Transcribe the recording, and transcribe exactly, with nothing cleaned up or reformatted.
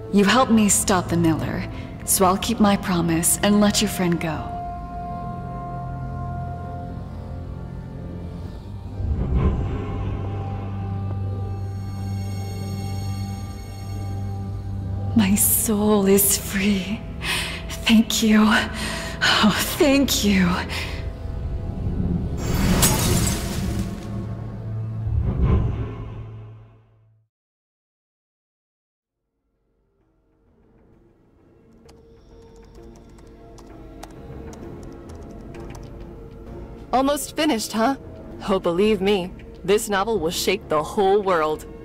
You helped me stop the Miller, so I'll keep my promise and let your friend go. My soul is free. Thank you. Oh, thank you. Almost finished, huh? Oh, believe me, this novel will shake the whole world.